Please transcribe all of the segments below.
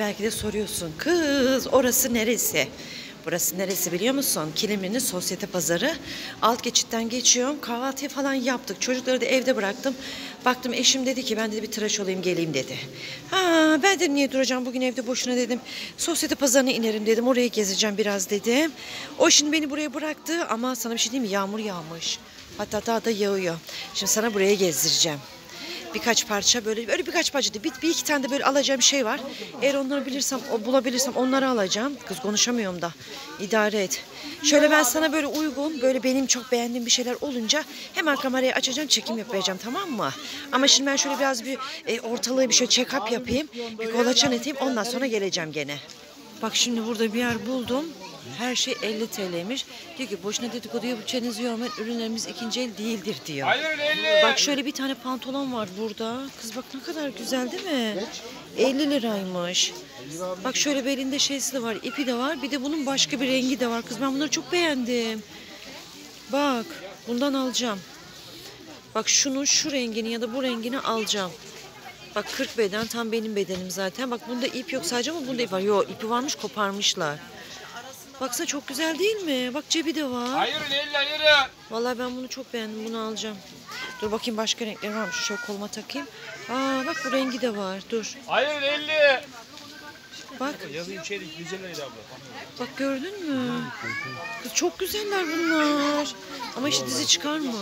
belki de soruyorsun. Kız orası neresi? Burası neresi biliyor musun? Kilimli'nin sosyete pazarı. Alt geçitten geçiyorum. Kahvaltıyı falan yaptık. Çocukları da evde bıraktım. Baktım eşim dedi ki ben dedi bir tıraş olayım geleyim dedi. Ha ben dedim niye duracağım bugün evde boşuna dedim. Sosyete pazarına inerim dedim. Orayı gezeceğim biraz dedim. O şimdi beni buraya bıraktı ama sana bir şey diyeyim mi? Yağmur yağmış. Hatta daha da yağıyor. Şimdi sana buraya gezdireceğim. Birkaç parça böyle birkaç parça değil. Bir iki tane de böyle alacağım şey var. Eğer onları bulabilirsem onları alacağım. Kız konuşamıyorum da. İdare et. Şöyle ben sana böyle uygun, böyle benim çok beğendiğim bir şeyler olunca hemen kamerayı açacağım, çekim yapacağım tamam mı? Ama şimdi ben şöyle biraz bir ortalığı bir şöyle check-up yapayım. Bir kolaçan edeyim ondan sonra geleceğim gene. Bak şimdi burada bir yer buldum. Her şey 50 TL'ymiş. Diyor ki boşuna dedikodu yapacağınızı yormayın. Ürünlerimiz ikinci el değildir diyor. Bak şöyle bir tane pantolon var burada. Kız bak ne kadar güzel değil mi? 50 liraymış. Bak şöyle belinde şeysi de var. İpi de var. Bir de bunun başka bir rengi de var. Kız ben bunları çok beğendim. Bak bundan alacağım. Bak şunun şu rengini ya da bu rengini alacağım. Bak 40 beden tam benim bedenim zaten. Bak bunda ip yok sadece ama bunda ip var. Yok ipi varmış koparmışlar. Baksana çok güzel değil mi? Bak cebi de var. Hayır 50 hayır. Vallahi ben bunu çok beğendim. Bunu alacağım. Dur bakayım başka renkler varmış. Şöyle koluma takayım. Aa bak bu rengi de var. Dur. Hayır 50. Bak. Yazayım şeylik 150 liraydı abla. Bak gördün mü? Kız çok güzeller bunlar. Ama işte dizi çıkar mı?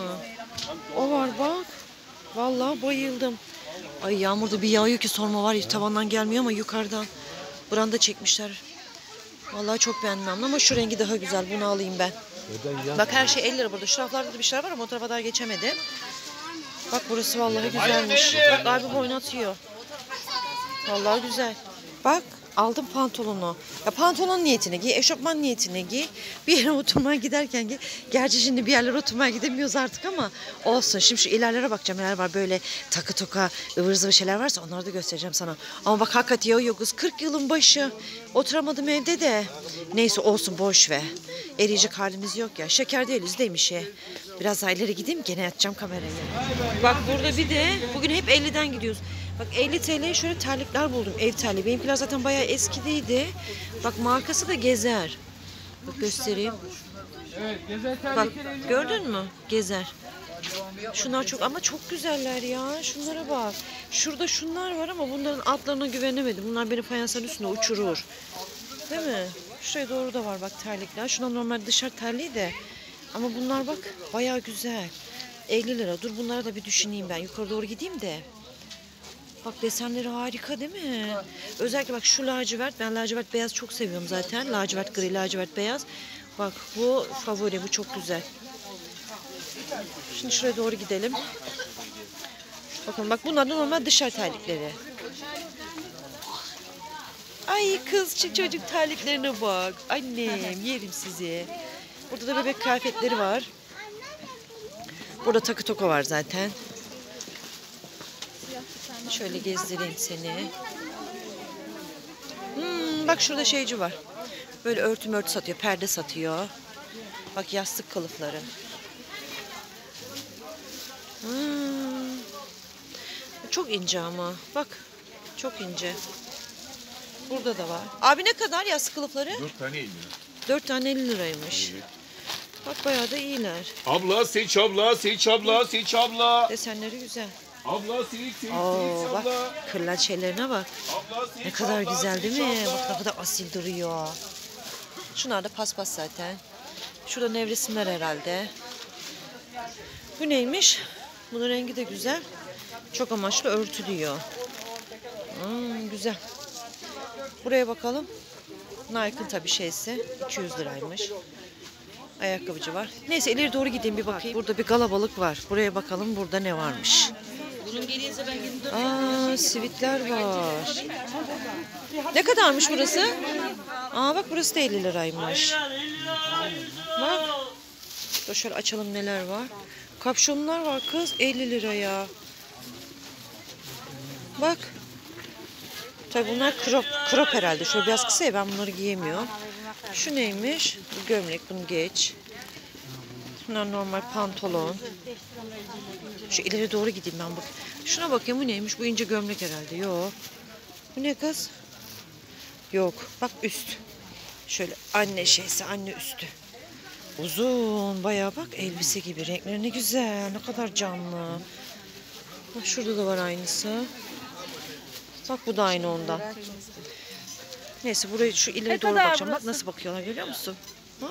O var bak. Vallahi bayıldım. Ay yağmurda bir yağıyor ki sorma var ya tavandan gelmiyor ama yukarıdan. Branda çekmişler. Vallahi çok beğendim ama şu rengi daha güzel. Bunu alayım ben. Bak her şey 50 lira burada. Şu raflarda da bir şeyler var ama o tarafa daha geçemedim. Bak burası vallahi güzelmiş. Bak abim oynatıyor. Vallahi güzel. Bak aldım pantolonu. Ya pantolon niyetine giy, eşofman niyetine giy. Bir yere oturmaya giderken giy. Gerçi şimdi bir yerlere oturmaya gidemiyoruz artık ama olsun. Şimdi şu ilerlere bakacağım. Neler var böyle takı toka ıvır zıvır şeyler varsa onları da göstereceğim sana. Ama bak hakikaten yağıyor kız. 40 yılın başı. Oturamadım evde de. Neyse olsun boş ver. Eriyecek halimiz yok ya. Şeker değiliz demiş ya. Biraz daha ileri gideyim gene açacağım kamerayı. Bak burada bir de bugün hep 50'den gidiyoruz. Bak 50 TL'ye şöyle terlikler buldum. Ev terliği. Benimkiler zaten bayağı eskideydi. Bak markası da Gezer. Bak göstereyim. Bak gördün mü? Gezer. Şunlar çok ama çok güzeller ya. Şunlara bak. Şurada şunlar var ama bunların altlarına güvenemedim. Bunlar beni fayansların üstüne uçurur. Değil mi? Şuraya doğru da var bak terlikler. Şunlar normal dışarı terliği de. Ama bunlar bak bayağı güzel. 50 lira. Dur bunlara da bir düşüneyim ben. Yukarı doğru gideyim de. Bak desenleri harika değil mi? Özellikle bak şu lacivert. Ben lacivert beyaz çok seviyorum zaten. Lacivert gri, lacivert beyaz. Bak bu favori. Bu çok güzel. Şimdi şuraya doğru gidelim. Bakın bak bunlar da normal dışarı terlikleri. Ay kız çocuk terliklerine bak. Annem yerim sizi. Burada da bebek kıyafetleri var. Burada takı toka var zaten. Şöyle gezdireyim seni. Bak şurada şeyci var. Böyle örtü satıyor, perde satıyor. Bak yastık kılıfları. Çok ince ama. Bak çok ince. Burada da var. Abi ne kadar yastık kılıfları? 4 tane 50 lira. 4 tane 50 liraymış. Evet. Bak bayağı da iyiler. Abla seç abla seç abla seç abla. Desenleri güzel. Abla seç Oo, bak abla. kırlent şeylerine bak. Abla seç Ne kadar abla, güzel değil mi? abla. Bak ne kadar asil duruyor. Şunlar da paspas zaten. Şurada nevresimler herhalde. Bu neymiş? Bunun rengi de güzel. Çok amaçlı örtü diyor. Güzel. Buraya bakalım. Nike'ın tabii şeysi. 200 liraymış. Ayakkabıcı var. Neyse ileri doğru gideyim bir bakayım. Burada bir kalabalık var. Buraya bakalım burada ne varmış. Sivitler var. Ne kadarmış burası? Bak burası da 50 liraymış. Bak. Dur şöyle açalım neler var. Kapşonlar var kız 50 liraya. Bak. Tabii bunlar crop herhalde. Şöyle biraz kısa ya ben bunları giyemiyorum. Şu neymiş? Bu gömlek bunu geç. Bunlar normal pantolon. Şu ileri doğru gideyim ben bak. Şuna bakayım bu neymiş? Bu ince gömlek herhalde. Yok. Bu ne kız? Yok. Bak üst. Şöyle anne şeysi, anne üstü. Uzun bayağı bak elbise gibi. Renkleri ne güzel. Ne kadar canlı. Bak şurada da var aynısı. Bak bu da aynı ondan. Neyse burayı şu ileri doğru bakacağım. Bak nasıl bakıyorlar görüyor musun? Ha.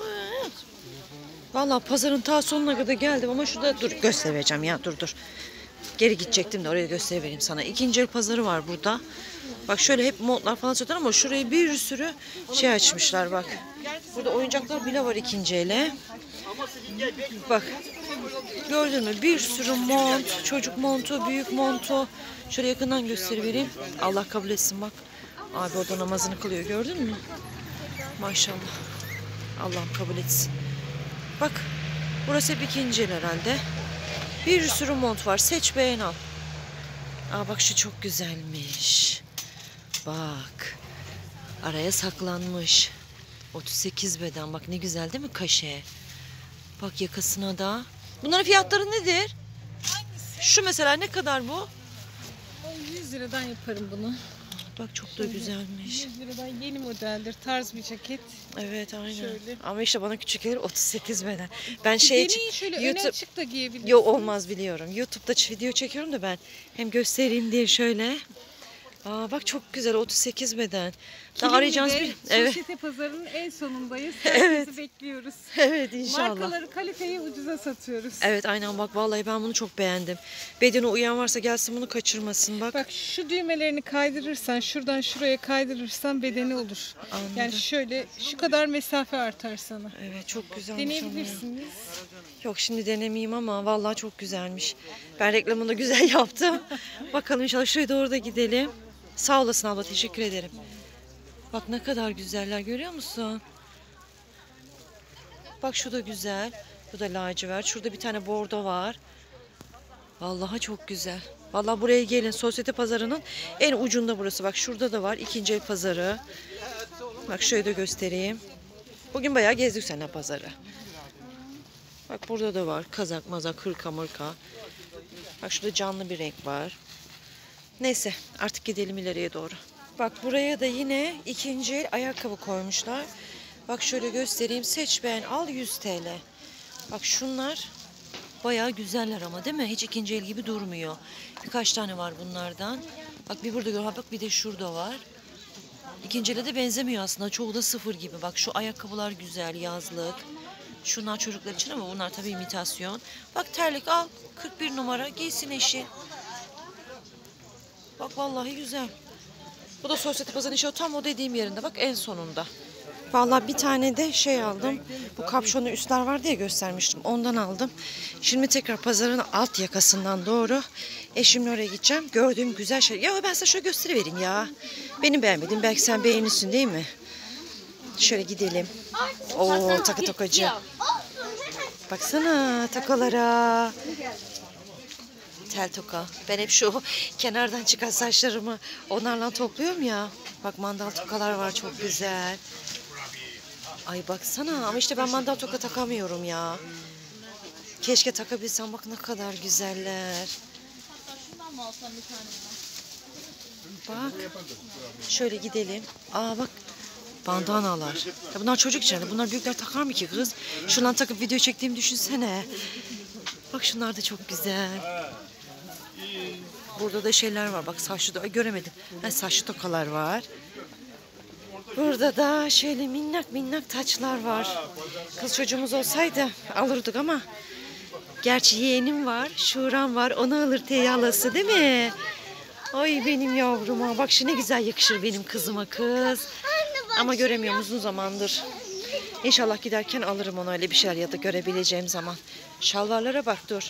Vallahi pazarın ta sonuna kadar geldim ama şurada dur göstereceğim ya dur. Geri gidecektim de oraya göstereyim sana. İkinci el pazarı var burada. Bak şöyle hep montlar falan satıyor ama şuraya bir sürü şey açmışlar bak. Burada oyuncaklar bile var ikinci ele. Bak gördün mü bir sürü mont, çocuk montu, büyük montu. Şöyle yakından göstereyim. Allah kabul etsin bak. Abi orada namazını kılıyor gördün mü? Maşallah. Allah kabul etsin. Bak burası hep ikinci el herhalde. Bir sürü mont var. Seç beğen al. Aa bak şu çok güzelmiş. Bak. Araya saklanmış. 38 beden. Bak ne güzel değil mi kaşe? Bak yakasına da. Bunların fiyatları nedir? Şu mesela ne kadar bu? 100 liradan yaparım bunu. Bak çok da güzelmiş. 100 liradan yeni modeldir. Tarz bir ceket. Evet aynen. Şöyle. Ama işte bana küçük gelir 38 beden. Ben şey Deneyin şöyle öne YouTube açık da giyebilirsiniz. Yok olmaz biliyorum. YouTube'da video çekiyorum da ben. Hem göstereyim diye şöyle. Aa bak çok güzel 38 beden. Daha arayacağınız bir evet. Sosyete pazarının en sonundayız. Herkesi bekliyoruz. Evet inşallah. Markaları kaliteye ucuza satıyoruz. Evet aynen bak vallahi ben bunu çok beğendim. Bedene uyan varsa gelsin bunu kaçırmasın bak. Bak şu düğmelerini kaydırırsan, şuradan şuraya kaydırırsan bedeni olur. Anladım. Yani şöyle şu kadar mesafe artar sana. Evet çok güzelmiş. Deneyebilirsiniz. Yok şimdi denemeyeyim ama vallahi çok güzelmiş. Ben reklamını da güzel yaptım. Bakalım inşallah şuraya doğru da gidelim. Sağ olasın abla teşekkür ederim. Bak ne kadar güzeller görüyor musun? Bak şu da güzel. Bu da lacivert. Şurada bir tane bordo var. Vallahi çok güzel. Vallahi buraya gelin. Sosyete pazarının en ucunda burası. Bak şurada da var. İkinci el pazarı. Bak şöyle de göstereyim. Bugün bayağı gezdik seninle pazarı. Bak burada da var. Kazak mazak hırka mırka. Bak şurada canlı bir renk var. Neyse artık gidelim ileriye doğru. Bak buraya da yine ikinci el ayakkabı koymuşlar. Bak şöyle göstereyim. Seç beğen al 100 TL. Bak şunlar bayağı güzeller ama değil mi? Hiç ikinci el gibi durmuyor. Birkaç tane var bunlardan. Bak bir burada gör. Bak bir de şurada var. İkinci ele de benzemiyor aslında. Çoğu da sıfır gibi. Bak şu ayakkabılar güzel yazlık. Şunlar çocuklar için ama bunlar tabii imitasyon. Bak terlik al. 41 numara giysin eşi. Bak vallahi güzel. Bu da sosyete pazarının işte tam o dediğim yerinde. Bak en sonunda. Vallahi bir tane de şey aldım. Bu kapşonlu üstler var diye göstermiştim. Ondan aldım. Şimdi tekrar pazarın alt yakasından doğru eşimle oraya gideceğim. Gördüğüm güzel şey. Ya ben size şöyle gösterivereyim ya. Benim beğenmediğim belki sen beğenirsin değil mi? Şöyle gidelim. Oo takı tokacı. Baksana takalara. Tel toka. Ben hep şu kenardan çıkan saçlarımı onlarla topluyorum ya. Bak mandal tokalar var çok güzel. Ay baksana ama işte ben mandal toka takamıyorum ya. Keşke takabilsem bak ne kadar güzeller. Bak. Şöyle gidelim. Aa bak. Bandanalar. Ya bunlar çocuk için. Bunlar büyükler takar mı ki kız? Şundan takıp video çektiğimi düşünsene. Bak şunlar da çok güzel. Burada da şeyler var. Bak saçlı da göremedim. Ha, saçlı tokalar var. Burada da şöyle minnak minnak taçlar var. Kız çocuğumuz olsaydı alırdık ama. Gerçi yeğenim var. Şuran var. Onu alır teyalası değil mi? Ay benim yavruma. Bak şu ne güzel yakışır benim kızıma kız. Ama göremiyorum uzun zamandır. İnşallah giderken alırım onu öyle bir şeyler ya da görebileceğim zaman. Şalvarlara bak dur.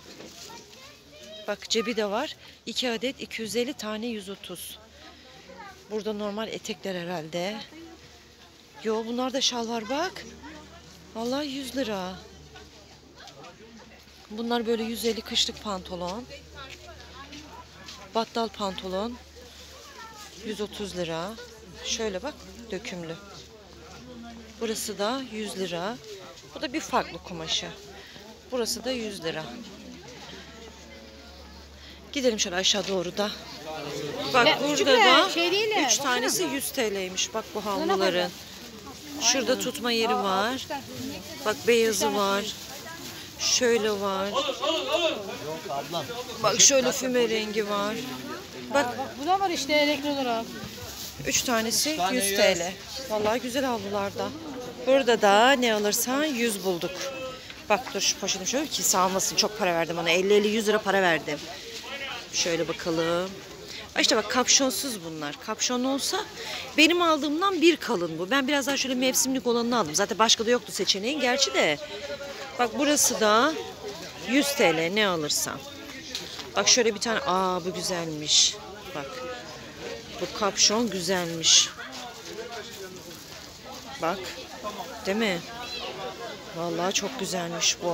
Bak cebi de var. 2 adet 250 tane 130. Burada normal etekler herhalde. Yo bunlar da şalvar bak. Vallahi 100 lira. Bunlar böyle 150 kışlık pantolon. Battal pantolon. 130 lira. Şöyle bak dökümlü. Burası da 100 lira. Bu da bir farklı kumaşı. Burası da 100 lira. Gidelim şöyle aşağı doğru da. Bak burada da 3 tanesi 100 TL'ymiş. Bak bu havluların. Şurada tutma yeri var. Bak beyazı var. Şöyle var. Bak şöyle füme rengi var. Bak Bu da var işte elektrikli olarak. 3 tanesi 100 TL. Vallahi güzel havlularda. Burada da ne alırsan 100 bulduk. Bak dur şu poşetim şöyle ki sağlamasın. Çok para verdim ona. 50-100 lira para verdim. Şöyle bakalım. İşte bak kapşonsuz bunlar. Kapşonlu olsa benim aldığımdan bir kalın bu. Ben biraz daha şöyle mevsimlik olanını aldım. Zaten başka da yoktu seçeneğin gerçi de. Bak burası da 100 TL ne alırsan. Bak şöyle bir tane. Aa bu güzelmiş. Bak. Bu kapşon güzelmiş. Bak. Değil mi? Vallahi çok güzelmiş bu.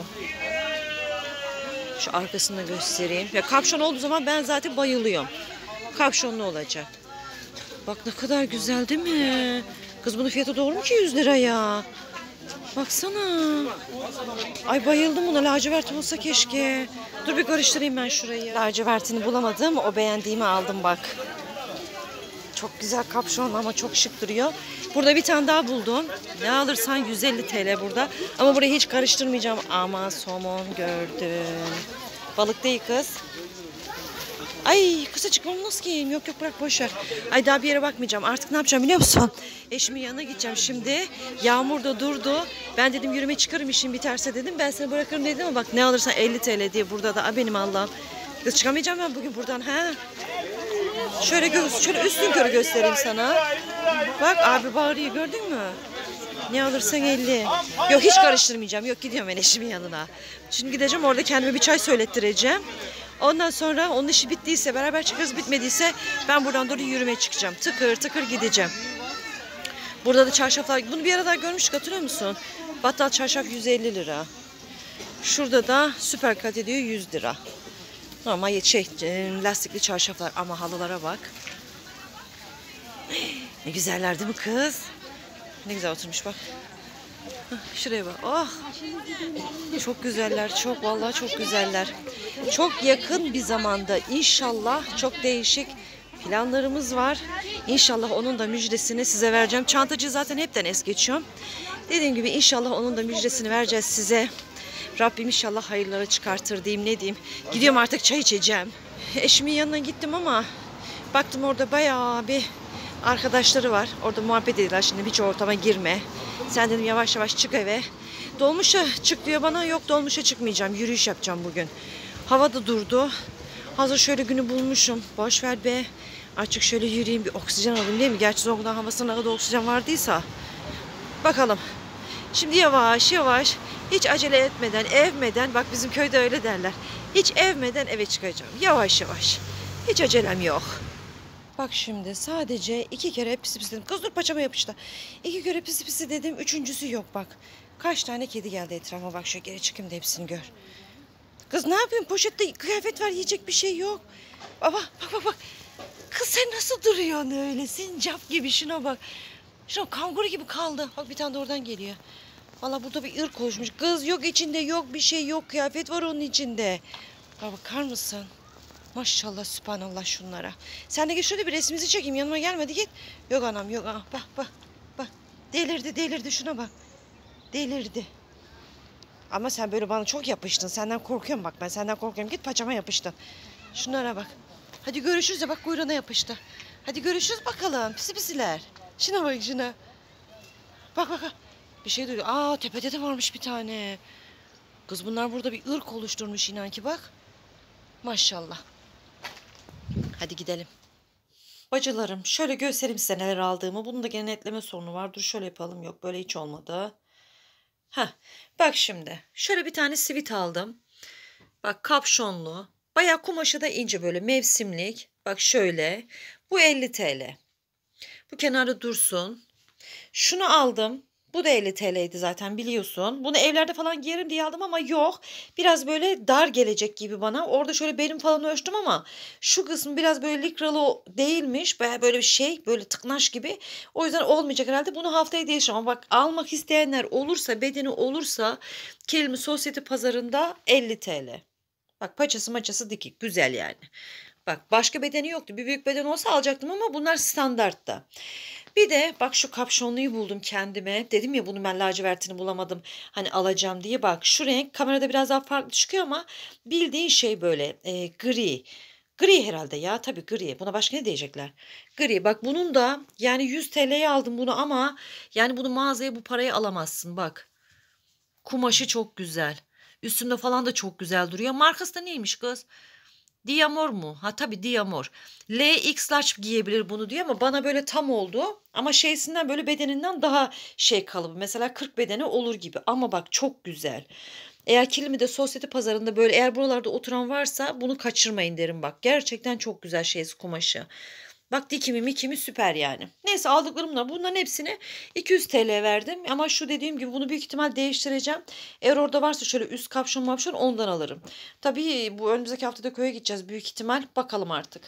Şu arkasını da göstereyim. Ya kapşon olduğu zaman ben zaten bayılıyorum. Kapşonlu olacak. Bak ne kadar güzel değil mi? Kız bunun fiyatı doğru mu ki 100 lira ya? Baksana. Ay bayıldım buna. Lacivert olsa keşke. Dur bir karıştırayım ben şurayı. Lacivertini bulamadım. O beğendiğimi aldım bak. Çok güzel kapşon ama çok şık duruyor. Burada bir tane daha buldum. Ne alırsan 150 TL burada. Ama burayı hiç karıştırmayacağım. Ama somon gördüm. Balık değil kız. Ay kısa çıkmam nasıl giyeyim? Yok yok bırak boş ver. Ay daha bir yere bakmayacağım. Artık ne yapacağım biliyor musun? Eşimin yanına gideceğim şimdi. Yağmur da durdu. Ben dedim yürüme çıkarım işim biterse dedim. Ben seni bırakırım dedim ama bak ne alırsan 50 TL diye burada da. Ay benim Allah'ım. Kız çıkamayacağım ben bugün buradan. Ha? Şöyle üstün körü göstereyim sana. Bak abi bağırıyor gördün mü? Ne alırsan 50. Yok hiç karıştırmayacağım. Yok gidiyorum ben eşimin yanına. Şimdi gideceğim orada kendime bir çay söylettireceğim. Ondan sonra onun işi bittiyse beraber çıkarız, bitmediyse ben buradan doğru yürümeye çıkacağım. Tıkır tıkır gideceğim. Burada da çarşaflar. Bunu bir ara daha görmüştük hatırlıyor musun? Battal çarşaf 150 lira. Şurada da süper kalite diyor 100 lira. Ama lastikli çarşaflar ama halılara bak. Ne güzeller değil mi kız? Ne güzel oturmuş bak. Şuraya bak. Oh. Çok güzeller. Çok vallahi çok güzeller. Çok yakın bir zamanda inşallah çok değişik planlarımız var. İnşallah onun da müjdesini size vereceğim. Çantacı zaten hepten es geçiyorum. Dediğim gibi inşallah onun da müjdesini vereceğiz size. Rabbim inşallah hayırlara çıkartır diyeyim ne diyeyim. Gidiyorum artık çay içeceğim. Eşimin yanına gittim ama baktım orada bayağı bir arkadaşları var. Orada muhabbet ediyorlar şimdi hiç ortama girme. Sen dedim yavaş yavaş çık eve. Dolmuşa çık diyor bana. Yok dolmuşa çıkmayacağım. Yürüyüş yapacağım bugün. Hava da durdu. Hazır şöyle günü bulmuşum. Boş ver be. Açık şöyle yürüyeyim bir oksijen alayım değil mi? Gerçi Zonguldak havasında kadar oksijen vardıysa. Bakalım. Şimdi yavaş yavaş hiç acele etmeden, evmeden bak bizim köyde öyle derler. Hiç evmeden eve çıkacağım. Yavaş yavaş. Hiç acelem yok. Bak şimdi sadece 2 kere pisi pisi dedim. Kız dur paçama yapıştı. 2 kere pisi pisi dedim. 3.'sü yok bak. Kaç tane kedi geldi etrafıma bak şöyle geri çıkayım da hepsini gör. Kız ne yapıyorsun poşette kıyafet var yiyecek bir şey yok. Baba bak. Kız sen nasıl duruyorsun öyle? Sincap gibi şuna bak. Şuna kanguru gibi kaldı. Bak bir tane de oradan geliyor. Valla burada bir ırk oluşmuş. Kız yok içinde yok bir şey yok. Kıyafet var onun içinde. Bak bakar mısın? Maşallah sübhanallah şunlara. Sen de git şöyle bir resmimizi çekeyim. Yanıma gelmedi git. Yok anam yok. Bak. Delirdi şuna bak. Delirdi. Ama sen böyle bana çok yapıştın. Senden korkuyorum bak. Ben senden korkuyorum. Git paçama yapıştın. Şunlara bak. Hadi görüşürüz de bak kuyruğuna yapıştı. Hadi görüşürüz bakalım. Pisi pisiler. Şuna bak şuna. Bak. Bir şey duyuyor. Aa tepede de varmış bir tane. Kız bunlar burada bir ırk oluşturmuş inan ki bak. Maşallah. Hadi gidelim. Bacılarım şöyle göstereyim size neler aldığımı. Bunun da gene netleme sorunu var. Dur şöyle yapalım. Yok böyle hiç olmadı. Bak şimdi. Şöyle bir tane sivit aldım. Bak kapşonlu. Bayağı kumaşı da ince böyle mevsimlik. Bak şöyle. Bu 50 TL. Bu kenarda dursun. Şunu aldım. Bu da 50 TL'ydi zaten biliyorsun. Bunu evlerde falan giyerim diye aldım ama yok. Biraz böyle dar gelecek gibi bana. Orada şöyle belim falan ölçtüm ama şu kısmı biraz böyle likralı değilmiş. Baya böyle bir şey böyle tıknaş gibi. O yüzden olmayacak herhalde. Bunu haftaya değiştireceğim. Ama bak almak isteyenler olursa bedeni olursa Kilimi Sosyete pazarında 50 TL. Bak paçası maçası dikik. Güzel yani. Bak başka bedeni yoktu. Bir büyük beden olsa alacaktım ama bunlar standartta. Bir de bak şu kapşonluyu buldum kendime. Dedim ya bunu ben lacivertini bulamadım. Hani alacağım diye bak. Şu renk kamerada biraz daha farklı çıkıyor ama bildiğin şey böyle gri. Gri herhalde ya tabii gri. Buna başka ne diyecekler? Gri. Bak bunun da yani 100 TL'ye aldım bunu ama yani bunu mağazaya bu paraya alamazsın bak. Kumaşı çok güzel. Üstünde falan da çok güzel duruyor. Markası da neymiş kız? Diamor mu? Ha tabii Diamor. LX large giyebilir bunu diyor ama bana böyle tam oldu. Ama şeysinden böyle bedeninden daha şey kalıbı. Mesela 40 bedeni olur gibi. Ama bak çok güzel. Eğer Kilimi'de sosyete pazarında böyle eğer buralarda oturan varsa bunu kaçırmayın derim bak. Gerçekten çok güzel şeysi kumaşı. Bak dikimi mikimi süper yani. Neyse aldıklarımla bunların hepsini 200 TL verdim. Ama şu dediğim gibi bunu büyük ihtimal değiştireceğim. Eğer orada varsa şöyle üst kapşon mapşon ondan alırım. Tabii bu önümüzdeki haftada köye gideceğiz büyük ihtimal. Bakalım artık.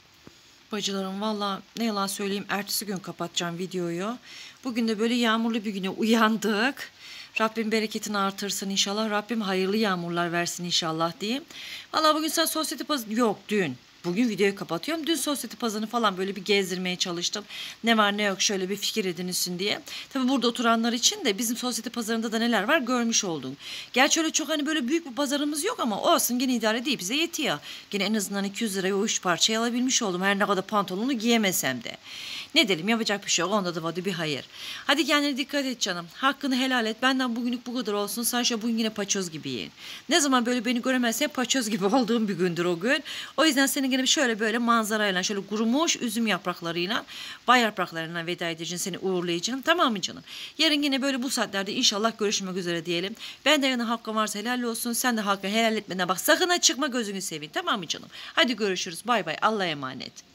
Bacılarım valla ne yalan söyleyeyim ertesi gün kapatacağım videoyu. Bugün de böyle yağmurlu bir güne uyandık. Rabbim bereketini artırsın inşallah. Rabbim hayırlı yağmurlar versin inşallah diyeyim. Valla bugün sen sosyete pazarı... Yok dün. Bugün videoyu kapatıyorum. Dün sosyete pazarını falan böyle bir gezdirmeye çalıştım. Ne var ne yok şöyle bir fikir edinilsin diye. Tabii burada oturanlar için de bizim sosyete pazarında da neler var görmüş oldun. Gerçi öyle çok hani böyle büyük bir pazarımız yok ama olsun gene idare değil bize yetiyor. Gene en azından 200 liraya o 3 parçayı alabilmiş oldum. Her ne kadar pantolonu giyemesem de. Ne dedim yapacak bir şey yok. Onda da vardı bir hayır. Hadi kendine dikkat et canım. Hakkını helal et. Benden bugünlük bu kadar olsun. Sen şu bugün yine paçoz gibi yiyin. Ne zaman böyle beni göremezsen paçoz gibi olduğum bir gündür o gün. O yüzden senin gene şöyle böyle manzarayla şöyle kurumuş üzüm yapraklarıyla bay yapraklarına veda edeceğim seni uğurlayacağım. Tamam mı canım? Yarın yine böyle bu saatlerde inşallah görüşmek üzere diyelim. Ben de yana hakkın varsa helal olsun. Sen de hakkını helal etmene bak. Sakın ha çıkma gözünü seveyim. Tamam mı canım? Hadi görüşürüz. Bay bay. Allah'a emanet.